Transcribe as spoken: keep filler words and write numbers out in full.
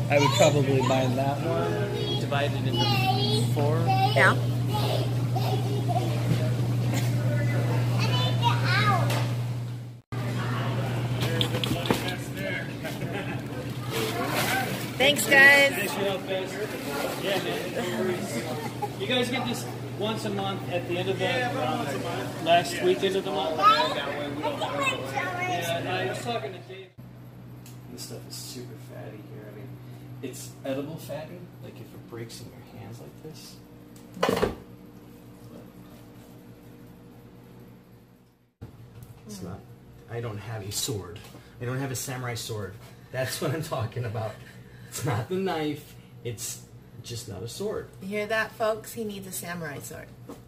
I would probably buy that one, divide it into four. Yeah. Thanks, guys. Thanks for your help, guys. Yeah, man. No worries. You guys get this once a month at the end of the uh, last weekend of the month. Yeah, I was talking to Dave. This stuff is super fatty here. I mean, it's edible fatty. Like if it breaks in your hands like this. It's not. I don't have a sword. I don't have a samurai sword. That's what I'm talking about. It's not the knife. It's just not a sword. You hear that, folks? He needs a samurai sword.